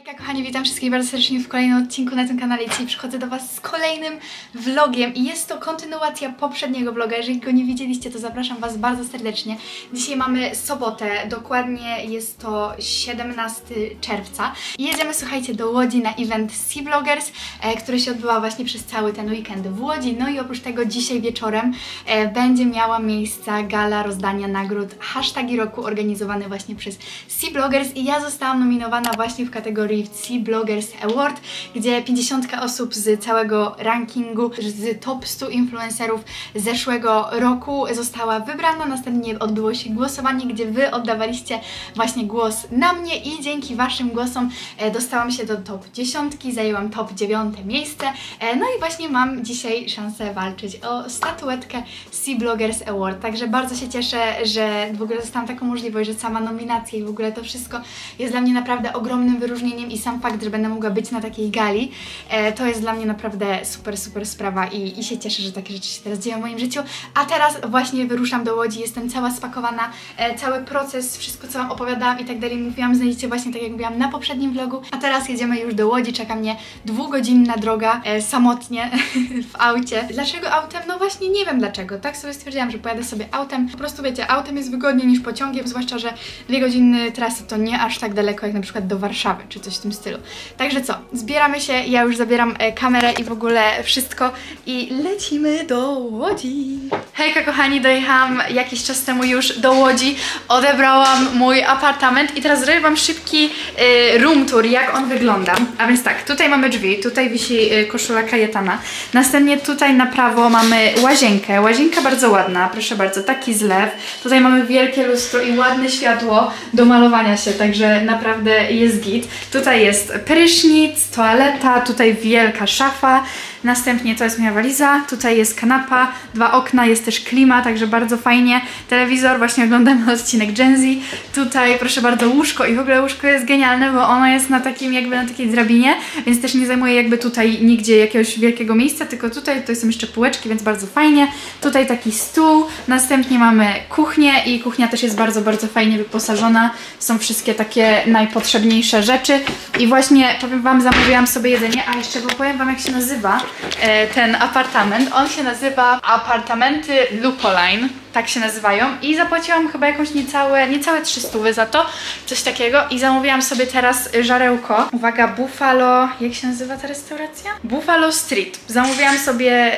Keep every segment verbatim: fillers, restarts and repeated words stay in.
Hejka kochani, witam wszystkich bardzo serdecznie w kolejnym odcinku na tym kanale. Dzisiaj przychodzę do Was z kolejnym vlogiem i jest to kontynuacja poprzedniego vloga. Jeżeli go nie widzieliście, to zapraszam Was bardzo serdecznie. Dzisiaj mamy sobotę, dokładnie jest to siedemnastego czerwca i jedziemy, słuchajcie, do Łodzi na event Sea Bloggers, e, który się odbywa właśnie przez cały ten weekend w Łodzi. No i oprócz tego dzisiaj wieczorem e, będzie miała miejsce gala rozdania nagród Hashtagi Roku organizowany właśnie przez Sea Bloggers i ja zostałam nominowana właśnie w kategorii Sea Bloggers Award, gdzie pięćdziesiąt osób z całego rankingu, z top stu influencerów zeszłego roku została wybrana. Następnie odbyło się głosowanie, gdzie Wy oddawaliście właśnie głos na mnie i dzięki Waszym głosom e, dostałam się do top dziesiątki, zajęłam top dziewiąte miejsce. E, no i właśnie mam dzisiaj szansę walczyć o statuetkę Sea Bloggers Award, także bardzo się cieszę, że w ogóle dostałam taką możliwość, że sama nominacja i w ogóle to wszystko jest dla mnie naprawdę ogromnym wyróżnieniem i sam fakt, że będę mogła być na takiej gali, e, to jest dla mnie naprawdę super, super sprawa i, i się cieszę, że takie rzeczy się teraz dzieją w moim życiu. A teraz właśnie wyruszam do Łodzi, jestem cała spakowana, e, cały proces, wszystko co Wam opowiadałam i tak dalej mówiłam, znajdziecie właśnie tak jak mówiłam na poprzednim vlogu, a teraz jedziemy już do Łodzi, czeka mnie dwugodzinna droga, e, samotnie w aucie. Dlaczego autem? No właśnie nie wiem dlaczego, tak sobie stwierdziłam, że pojadę sobie autem, po prostu wiecie, autem jest wygodniej niż pociągiem, zwłaszcza, że dwie godziny trasy to nie aż tak daleko jak na przykład do Warszawy, czy coś w tym stylu. Także co, zbieramy się, ja już zabieram e, kamerę i w ogóle wszystko i lecimy do Łodzi. Hejka kochani, dojechałam jakiś czas temu już do Łodzi, odebrałam mój apartament i teraz zrobię Wam szybki e, room tour, jak on wygląda. A więc tak, tutaj mamy drzwi, tutaj wisi e, koszula Kajetana, następnie tutaj na prawo mamy łazienkę, łazienka bardzo ładna, proszę bardzo, taki zlew, tutaj mamy wielkie lustro i ładne światło do malowania się, także naprawdę jest git. Tutaj jest prysznic, toaleta, tutaj wielka szafa, następnie to jest moja waliza, tutaj jest kanapa, dwa okna, jest też klima, także bardzo fajnie, telewizor, właśnie oglądamy odcinek Gen Z, tutaj proszę bardzo łóżko i w ogóle łóżko jest genialne, bo ono jest na takim jakby na takiej drabinie, więc też nie zajmuje jakby tutaj nigdzie jakiegoś wielkiego miejsca, tylko tutaj, tutaj są jeszcze półeczki, więc bardzo fajnie, tutaj taki stół, następnie mamy kuchnię i kuchnia też jest bardzo, bardzo fajnie wyposażona, są wszystkie takie najpotrzebniejsze rzeczy i właśnie powiem Wam, zamówiłam sobie jedzenie, a jeszcze powiem Wam jak się nazywa e, ten apartament. On się nazywa Apartamenty Lupoline, tak się nazywają i zapłaciłam chyba jakąś niecałe, niecałe trzysta za to, coś takiego i zamówiłam sobie teraz żarełko. Uwaga, Buffalo, jak się nazywa ta restauracja? Buffalo Street. Zamówiłam sobie...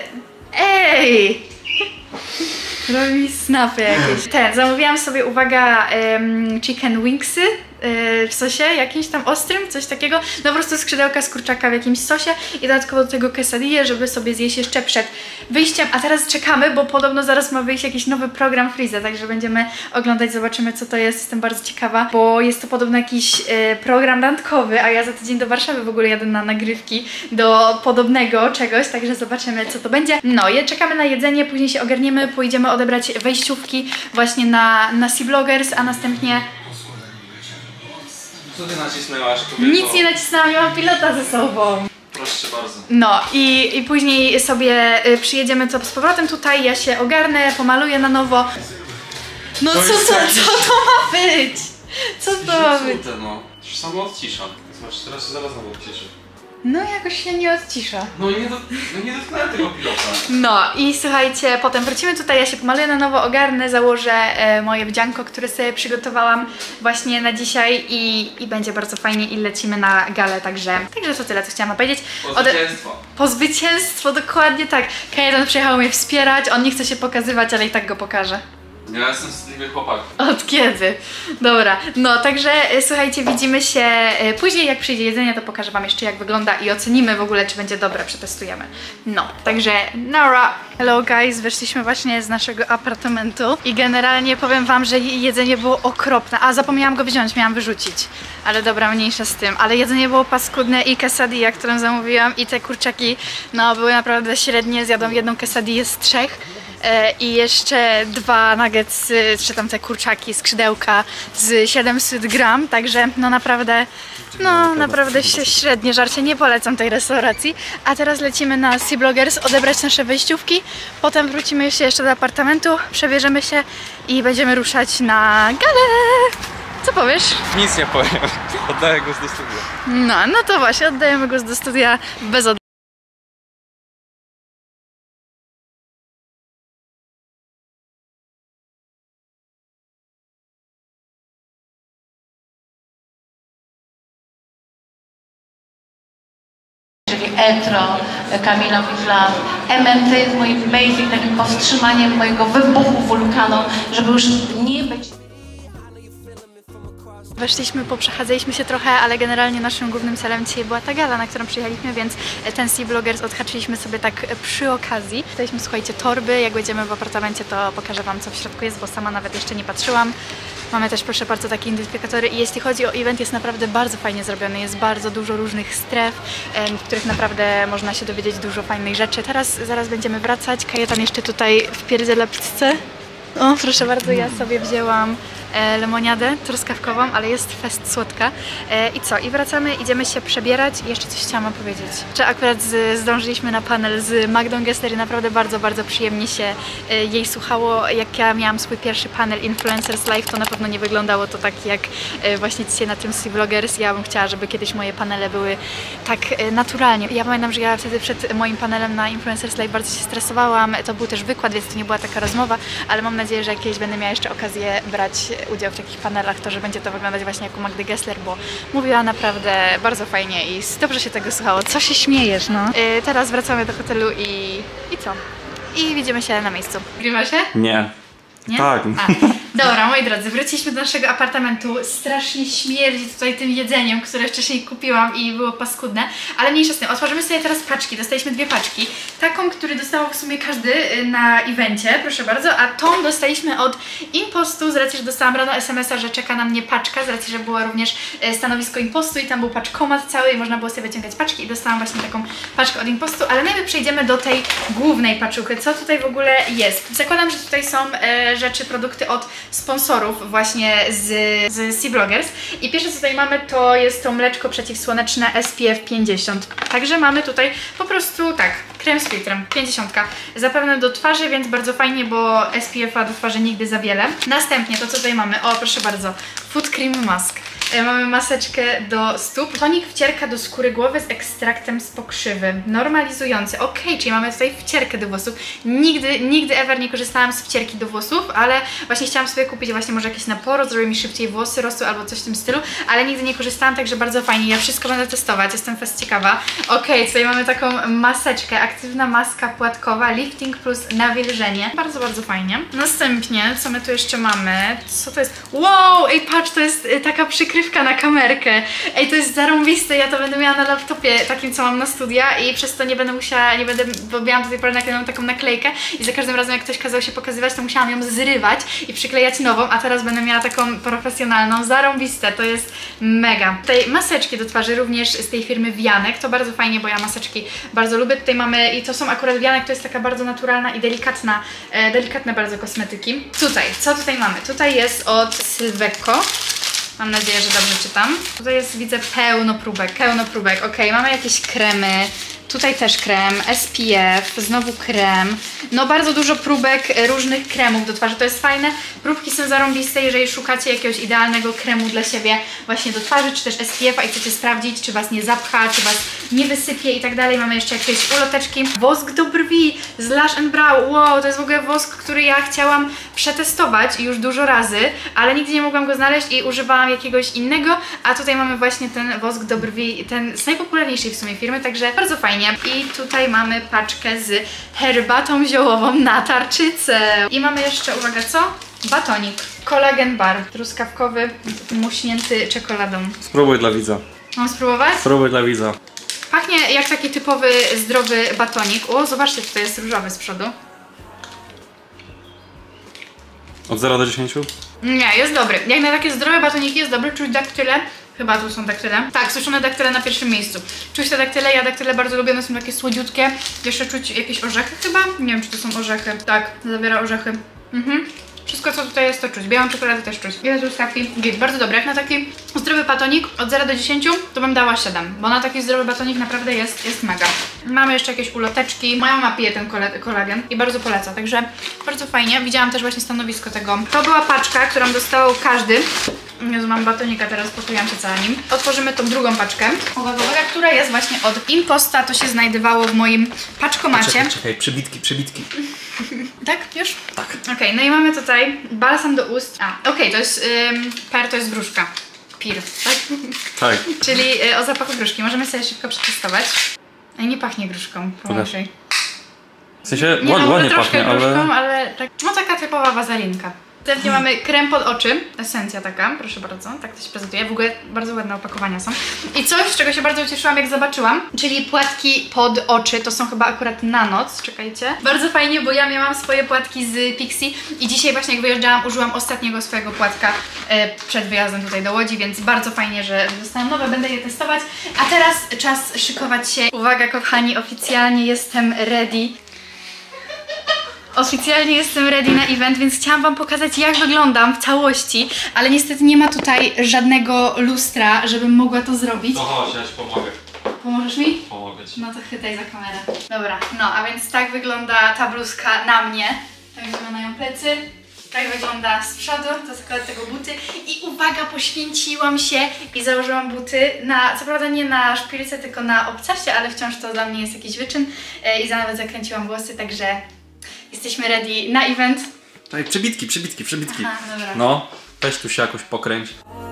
Ej! Robi snapy jakieś. Ten, zamówiłam sobie, uwaga, um, chicken wingsy yy, w sosie jakimś tam ostrym, coś takiego. No po prostu skrzydełka z kurczaka w jakimś sosie i dodatkowo do tego quesadille, żeby sobie zjeść jeszcze przed wyjściem. A teraz czekamy, bo podobno zaraz ma wyjść jakiś nowy program Freeza, także będziemy oglądać, zobaczymy co to jest. Jestem bardzo ciekawa, bo jest to podobno jakiś yy, program randkowy, a ja za tydzień do Warszawy w ogóle jadę na nagrywki do podobnego czegoś, także zobaczymy co to będzie. No, je czekamy na jedzenie, później się ogarniemy, pójdziemy odebrać wejściówki właśnie na, na Sea Bloggers, a następnie... Co ty nacisnęłaś, kobieto? Nic nie nacisnęłam, nie mam pilota ze sobą. Proszę bardzo. No i, i później sobie y, przyjedziemy co z powrotem tutaj, ja się ogarnę, pomaluję na nowo. No co, co, co to ma być? Co to ma być? No, już samo odcisza. Zobacz, teraz się zaraz znowu odciszy. No jakoś się nie odcisza. No nie, do, no nie dotknąłem tego pilota. No i słuchajcie, potem wrócimy tutaj, ja się pomaluję na nowo, ogarnę, założę e, moje wdzianko, które sobie przygotowałam właśnie na dzisiaj i, i będzie bardzo fajnie i lecimy na galę, także także to tyle, co chciałam powiedzieć. Po zwycięstwo. Po zwycięstwo, dokładnie tak. Kajetan przyjechał mnie wspierać, on nie chce się pokazywać, ale i tak go pokaże. Ja jestem wstydliwy chłopak. Od kiedy? Dobra, no także e, słuchajcie, widzimy się e, później, jak przyjdzie jedzenie, to pokażę Wam jeszcze jak wygląda i ocenimy w ogóle, czy będzie dobre, przetestujemy. No, także nara! Hello guys, wyszliśmy właśnie z naszego apartamentu i generalnie powiem Wam, że jedzenie było okropne, a zapomniałam go wziąć, miałam wyrzucić, ale dobra, mniejsza z tym, ale jedzenie było paskudne i quesadilla, którą zamówiłam i te kurczaki, no były naprawdę średnie, zjadłam jedną quesadillę z trzech. I jeszcze dwa nuggetsy, czy tam te kurczaki, skrzydełka z siedemset gram, także no naprawdę, no naprawdę średnie żarcie, nie polecam tej restauracji. A teraz lecimy na Sea Bloggers odebrać nasze wejściówki, potem wrócimy się jeszcze do apartamentu, przebierzemy się i będziemy ruszać na galę. Co? powiesz? Nic nie powiem. Oddaję głos do studia. No, no to właśnie, oddajemy głos do studia bez od... Czyli Etro, Camilo Wifla. M M T jest moim basic, takim powstrzymaniem mojego wybuchu wulkanu, żeby już nie być... Weszliśmy, poprzechadzaliśmy się trochę, ale generalnie naszym głównym celem dzisiaj była ta gala, na którą przyjechaliśmy, więc ten Sea Bloggers odhaczyliśmy sobie tak przy okazji. Dostaliśmy, słuchajcie, torby, jak będziemy w apartamencie, to pokażę wam, co w środku jest, bo sama nawet jeszcze nie patrzyłam. Mamy też, proszę bardzo, takie identyfikatory i jeśli chodzi o event, jest naprawdę bardzo fajnie zrobiony, jest bardzo dużo różnych stref, w których naprawdę można się dowiedzieć dużo fajnych rzeczy. Teraz zaraz będziemy wracać, Kajetan jeszcze tutaj wpierdziela pizzę. O, proszę bardzo, ja sobie wzięłam e, lemoniadę truskawkową, ale jest fest słodka. E, I co? I wracamy, idziemy się przebierać. I jeszcze coś chciałam opowiedzieć. Że akurat z, zdążyliśmy na panel z Magdą Gessler i naprawdę bardzo, bardzo przyjemnie się e, jej słuchało. Jak ja miałam swój pierwszy panel Influencers Live, to na pewno nie wyglądało to tak jak e, właśnie dzisiaj na tym Sea Bloggers. Ja bym chciała, żeby kiedyś moje panele były tak e, naturalnie. Ja pamiętam, że ja wtedy przed moim panelem na Influencers Live bardzo się stresowałam. To był też wykład, więc to nie była taka rozmowa, ale mam nadzieję, że kiedyś będę miała jeszcze okazję brać udział w takich panelach, to że będzie to wyglądać właśnie jak u Magdy Gessler, bo mówiła naprawdę bardzo fajnie i dobrze się tego słuchało. Co się śmiejesz, no? Yy, teraz wracamy do hotelu i... i co? I widzimy się na miejscu. Grywa się? Nie. Nie? Tak. A, dobra, moi drodzy, wróciliśmy do naszego apartamentu. Strasznie śmierdzi tutaj tym jedzeniem, które wcześniej kupiłam i było paskudne. Ale mniejsza z tym, otworzymy sobie teraz paczki. Dostaliśmy dwie paczki. Taką, który dostał w sumie każdy na evencie, proszę bardzo, a tą dostaliśmy od Impostu, z racji, że dostałam rano es em es a, że czeka na mnie paczka, z racji, że było również stanowisko Impostu i tam był paczkomat cały i można było sobie wyciągać paczki i dostałam właśnie taką paczkę od Impostu, ale najpierw przejdziemy do tej głównej paczuchy. Co tutaj w ogóle jest? Zakładam, że tutaj są e, rzeczy, produkty od sponsorów właśnie z, z Sea Bloggers. I pierwsze co tutaj mamy, to jest to mleczko przeciwsłoneczne S P F pięćdziesiąt. Także mamy tutaj po prostu tak, krem z filtrem, pięćdziesiąt. Zapewne do twarzy, więc bardzo fajnie, bo S P F a do twarzy nigdy za wiele. Następnie to co tutaj mamy, o proszę bardzo, Food Cream Mask. E, mamy maseczkę do stóp, tonik wcierka do skóry głowy z ekstraktem z pokrzywy, normalizujący, ok, czyli mamy tutaj wcierkę do włosów. Nigdy, nigdy ever nie korzystałam z wcierki do włosów, ale właśnie chciałam sobie kupić właśnie może jakieś na poro, zrobi mi szybciej włosy rosły albo coś w tym stylu, ale nigdy nie korzystałam, także bardzo fajnie, ja wszystko będę testować, jestem fest ciekawa. Ok, tutaj mamy taką maseczkę, aktywna maska płatkowa, lifting plus nawilżenie, bardzo, bardzo fajnie. Następnie, co my tu jeszcze mamy, co to jest? Wow, ej patrz, to jest y, taka przykrywka na kamerkę, ej to jest zarąbiste, ja to będę miała na laptopie takim co mam na studia i przez to nie będę musiała, nie będę, bo miałam do tej pory naklejoną taką naklejkę i za każdym razem jak ktoś kazał się pokazywać, to musiałam ją zrywać i przyklejać nową, a teraz będę miała taką profesjonalną, zarąbiste, to jest mega. Tutaj maseczki do twarzy również z tej firmy Wianek, to bardzo fajnie, bo ja maseczki bardzo lubię. Tutaj mamy, i to są akurat Wianek, to jest taka bardzo naturalna i delikatna, e, delikatne bardzo kosmetyki. Tutaj, co tutaj mamy? Tutaj jest od Sylweko. Mam nadzieję, że dobrze czytam. Tutaj jest, widzę, pełno próbek, pełno próbek. Ok, mamy jakieś kremy. Tutaj też krem, S P F, znowu krem. No bardzo dużo próbek różnych kremów do twarzy, to jest fajne. Próbki są zarąbiste, jeżeli szukacie jakiegoś idealnego kremu dla siebie właśnie do twarzy, czy też S P F a i chcecie sprawdzić, czy was nie zapcha, czy was nie wysypie i tak dalej. Mamy jeszcze jakieś uloteczki. Wosk do brwi z Lash and Brow. Wow, to jest w ogóle wosk, który ja chciałam przetestować już dużo razy, ale nigdy nie mogłam go znaleźć i używałam jakiegoś innego, a tutaj mamy właśnie ten wosk do brwi, ten z najpopularniejszej w sumie firmy, także bardzo fajnie. I tutaj mamy paczkę z herbatą ziołową na tarczycę. I mamy jeszcze, uwaga, co? Batonik. Collagen bar. Truskawkowy, muśnięty czekoladą. Spróbuj dla widza. Mam spróbować? Spróbuj dla widza. Pachnie jak taki typowy, zdrowy batonik. O, zobaczcie, tutaj jest różowy z przodu. Od zera do dziesięciu? Nie, jest dobry. Jak na takie zdrowe batoniki jest dobry, czuć daktyle. Chyba tu są daktyle. Tak, suszone daktyle na pierwszym miejscu. Czuć te daktyle, ja daktyle bardzo lubię, one są takie słodziutkie. Jeszcze czuć jakieś orzechy chyba? Nie wiem, czy to są orzechy. Tak, zawiera orzechy. Mhm. Wszystko co tutaj jest to czuć, białą czekoladę też czuć. Jezus, taki git, bardzo dobry. Jak na taki zdrowy batonik od zera do dziesięciu to bym dała siedem, bo na taki zdrowy batonik naprawdę jest, jest mega. Mamy jeszcze jakieś uloteczki, moja mama pije ten kolagen i bardzo poleca, także bardzo fajnie. Widziałam też właśnie stanowisko tego. To była paczka, którą dostał każdy. Jezu, mam batonika, teraz poczułam się cała nim. Otworzymy tą drugą paczkę. Uwaga, uwaga, która jest właśnie od Imposta. To się znajdowało w moim paczkomacie. Czekaj, czekaj, przybitki, przybitki. Tak? Już? Tak. Okej, okay, no i mamy tutaj balsam do ust. A, okej, okay, to jest ym, per, to jest gruszka. Pir, tak? Tak. Czyli y, o zapachu gruszki. Możemy sobie szybko przetestować. A nie pachnie gruszką, pomóżej. W sensie Nie, ładnie, no, ładnie troszkę pachnie, gruszką, ale... ale tak, no taka typowa wazelinka. Następnie mamy krem pod oczy, esencja taka, proszę bardzo, tak to się prezentuje. W ogóle bardzo ładne opakowania są. I coś, z czego się bardzo ucieszyłam, jak zobaczyłam, czyli płatki pod oczy, to są chyba akurat na noc, czekajcie. Bardzo fajnie, bo ja miałam swoje płatki z Pixi i dzisiaj właśnie jak wyjeżdżałam, użyłam ostatniego swojego płatka e, przed wyjazdem tutaj do Łodzi, więc bardzo fajnie, że dostałam nowe, będę je testować. A teraz czas szykować się. Uwaga kochani, oficjalnie jestem ready. Oficjalnie jestem ready na event, więc chciałam wam pokazać, jak wyglądam w całości, ale niestety nie ma tutaj żadnego lustra, żebym mogła to zrobić. To chodź, ja ci pomogę. Pomożesz mi? Pomogę ci. No to chwytaj za kamerę. Dobra, no a więc tak wygląda ta bluzka na mnie. Tak wyglądają plecy. Tak wygląda z przodu, to tylko tego buty. I uwaga, poświęciłam się i założyłam buty na, co prawda nie na szpilce, tylko na obcasie, ale wciąż to dla mnie jest jakiś wyczyn. I za nawet zakręciłam włosy, także jesteśmy ready na event. Tak, przybitki, przybitki, przybitki. Aha, dobra. No, weź tu się jakoś pokręć.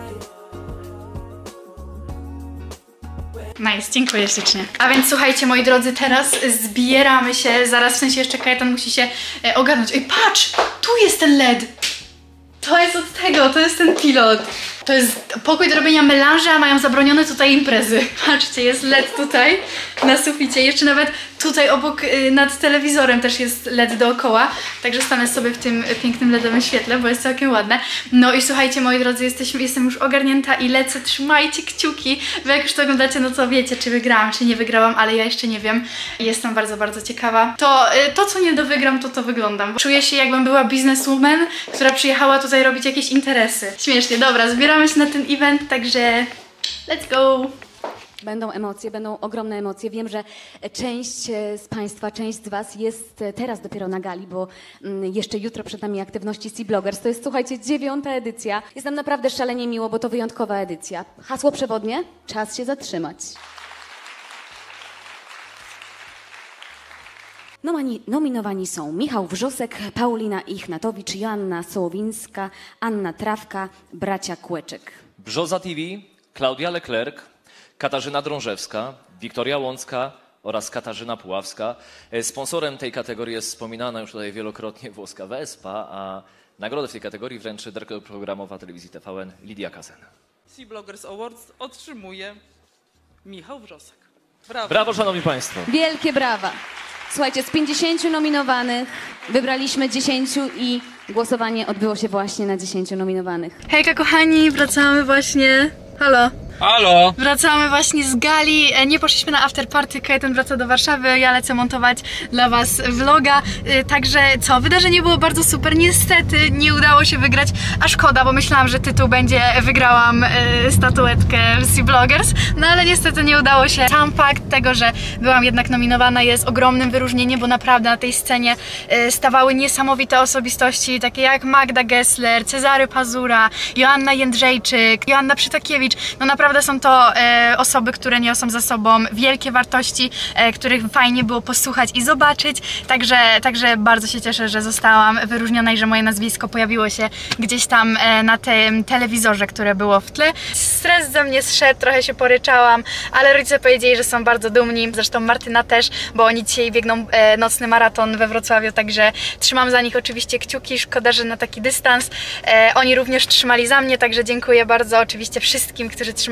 Nice, dziękuję ślicznie. A więc słuchajcie, moi drodzy, teraz zbieramy się, zaraz w sensie jeszcze Kajetan musi się e, ogarnąć. Ej, patrz! Tu jest ten L E D! To jest od tego, to jest ten pilot. To jest pokój do robienia melanży, a mają zabronione tutaj imprezy. Patrzcie, jest L E D tutaj na suficie. Jeszcze nawet tutaj obok, y, nad telewizorem też jest L E D dookoła. Także stanę sobie w tym pięknym L E D-owym świetle, bo jest całkiem ładne. No i słuchajcie, moi drodzy, jesteśmy, jestem już ogarnięta i lecę. Trzymajcie kciuki. Wy jak już to oglądacie, no to wiecie, czy wygrałam, czy nie wygrałam, ale ja jeszcze nie wiem. Jestem bardzo, bardzo ciekawa. To, y, to co nie dowygram, to to wyglądam. Czuję się, jakbym była bizneswoman, która przyjechała tutaj robić jakieś interesy. Śmiesznie, dobra, zbieramy się na ten event, także let's go! Będą emocje, będą ogromne emocje. Wiem, że część z Państwa, część z Was jest teraz dopiero na gali, bo jeszcze jutro przed nami aktywności Sea Bloggers. To jest, słuchajcie, dziewiąta edycja. Jest nam naprawdę szalenie miło, bo to wyjątkowa edycja. Hasło przewodnie? Czas się zatrzymać. Nomani, nominowani są Michał Wrzosek, Paulina Ichnatowicz, Joanna Sołowińska, Anna Trawka, bracia Kłeczek. Brzoza T V, Klaudia Leclerc, Katarzyna Drążewska, Wiktoria Łącka oraz Katarzyna Puławska. Sponsorem tej kategorii jest wspominana już tutaj wielokrotnie włoska Vespa, a nagrodę w tej kategorii wręczy dyrektor programowa telewizji T V N Lidia Kazen. Sea Bloggers Awards otrzymuje Michał Wrzosek. Brawo. Brawo, szanowni państwo. Wielkie brawa. Słuchajcie, z pięćdziesięciu nominowanych wybraliśmy dziesięciu i głosowanie odbyło się właśnie na dziesięciu nominowanych. Hejka kochani, wracamy właśnie. Halo. Halo! Wracamy właśnie z gali, nie poszliśmy na afterparty, Kajetan wraca do Warszawy, ja lecę montować dla was vloga, także co, wydarzenie było bardzo super, niestety nie udało się wygrać, a szkoda, bo myślałam, że tytuł będzie wygrałam statuetkę w Sea Bloggers, no ale niestety nie udało się. Sam fakt tego, że byłam jednak nominowana jest ogromnym wyróżnieniem, bo naprawdę na tej scenie stawały niesamowite osobistości, takie jak Magda Gessler, Cezary Pazura, Joanna Jędrzejczyk, Joanna Przytakiewicz, no naprawdę Naprawdę są to e, osoby, które niosą za sobą wielkie wartości, e, których fajnie było posłuchać i zobaczyć, także, także bardzo się cieszę, że zostałam wyróżniona i że moje nazwisko pojawiło się gdzieś tam e, na tym telewizorze, które było w tle. Stres ze mnie zszedł, trochę się poryczałam, ale rodzice powiedzieli, że są bardzo dumni, zresztą Martyna też, bo oni dzisiaj biegną e, nocny maraton we Wrocławiu, także trzymam za nich oczywiście kciuki, szkoda, że na taki dystans. E, oni również trzymali za mnie, także dziękuję bardzo oczywiście wszystkim, którzy trzymają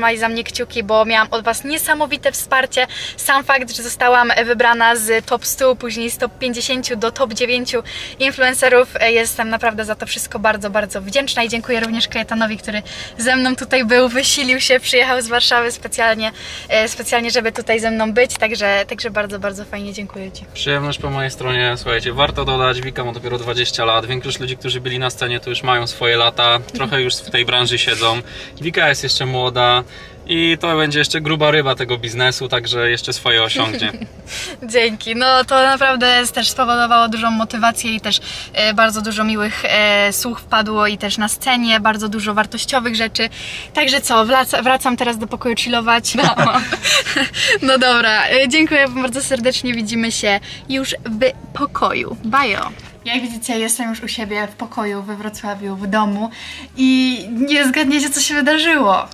trzymali za mnie kciuki, bo miałam od Was niesamowite wsparcie. Sam fakt, że zostałam wybrana z top stu, później z top pięćdziesięciu do top dziewięciu influencerów, jestem naprawdę za to wszystko bardzo, bardzo wdzięczna i dziękuję również Kajetanowi, który ze mną tutaj był, wysilił się, przyjechał z Warszawy specjalnie, specjalnie żeby tutaj ze mną być, także, także bardzo, bardzo fajnie dziękuję Ci. Przyjemność po mojej stronie, słuchajcie, warto dodać, Wika ma dopiero dwadzieścia lat, większość ludzi, którzy byli na scenie, to już mają swoje lata, trochę już w tej branży siedzą. Wika jest jeszcze młoda i to będzie jeszcze gruba ryba tego biznesu, także jeszcze swoje osiągnie. Dzięki, no to naprawdę też spowodowało dużą motywację i też e, bardzo dużo miłych e, słów wpadło i też na scenie, bardzo dużo wartościowych rzeczy. Także co, wrac wracam teraz do pokoju chillować. No, no dobra, e, dziękuję Wam bardzo serdecznie, widzimy się już w pokoju. Bajo! Jak widzicie, jestem już u siebie w pokoju we Wrocławiu, w domu i nie zgadniecie, co się wydarzyło.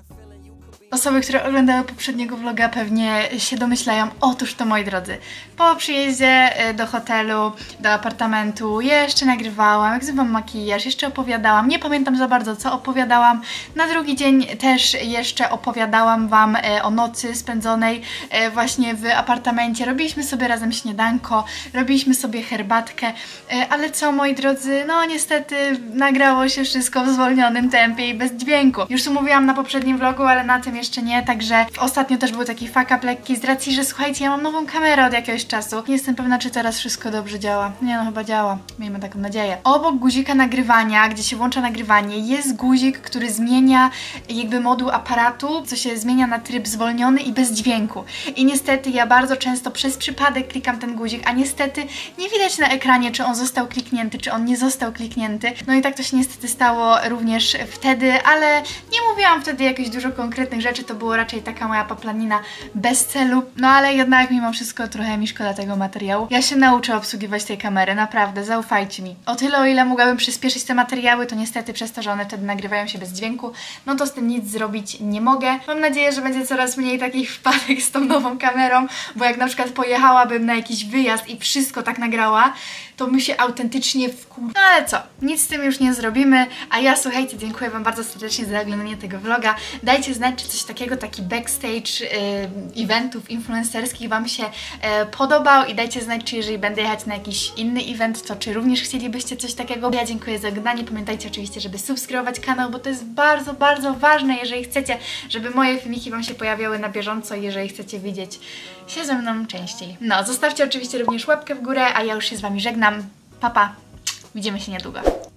Osoby, które oglądały poprzedniego vloga, pewnie się domyślają. Otóż to, moi drodzy, po przyjeździe do hotelu, do apartamentu jeszcze nagrywałam, jak zrywam makijaż, jeszcze opowiadałam, nie pamiętam za bardzo, co opowiadałam. Na drugi dzień też jeszcze opowiadałam Wam o nocy spędzonej właśnie w apartamencie. Robiliśmy sobie razem śniadanko, robiliśmy sobie herbatkę, ale co, moi drodzy, no niestety nagrało się wszystko w zwolnionym tempie i bez dźwięku. Już tu mówiłam na poprzednim vlogu, ale na tym jeszcze nie, także ostatnio też był taki fuck up lekki z racji, że słuchajcie, ja mam nową kamerę od jakiegoś czasu. Nie jestem pewna, czy teraz wszystko dobrze działa. Nie no, chyba działa. Miejmy taką nadzieję. Obok guzika nagrywania, gdzie się włącza nagrywanie, jest guzik, który zmienia jakby moduł aparatu, co się zmienia na tryb zwolniony i bez dźwięku. I niestety ja bardzo często przez przypadek klikam ten guzik, a niestety nie widać na ekranie, czy on został kliknięty, czy on nie został kliknięty. No i tak to się niestety stało również wtedy, ale nie mówiłam wtedy jakichś dużo konkretnych rzeczy, to było raczej taka moja paplanina bez celu, no ale jednak mimo wszystko trochę mi szkoda tego materiału. Ja się nauczę obsługiwać tej kamery, naprawdę, zaufajcie mi. O tyle, o ile mogłabym przyspieszyć te materiały, to niestety przez to, że one wtedy nagrywają się bez dźwięku, no to z tym nic zrobić nie mogę. Mam nadzieję, że będzie coraz mniej takich wpadek z tą nową kamerą, bo jak na przykład pojechałabym na jakiś wyjazd i wszystko tak nagrała, to my się autentycznie wkur... No ale co, nic z tym już nie zrobimy, a ja, słuchajcie, dziękuję Wam bardzo serdecznie za oglądanie tego vloga. Dajcie znać, czy coś takiego, taki backstage y, eventów influencerskich Wam się y, podobał i dajcie znać, czy jeżeli będę jechać na jakiś inny event, to czy również chcielibyście coś takiego. Ja dziękuję za oglądanie, pamiętajcie oczywiście, żeby subskrybować kanał, bo to jest bardzo, bardzo ważne, jeżeli chcecie, żeby moje filmiki Wam się pojawiały na bieżąco, jeżeli chcecie widzieć się ze mną częściej. No, zostawcie oczywiście również łapkę w górę, a ja już się z Wami żegnam. Pa, pa. Widzimy się niedługo.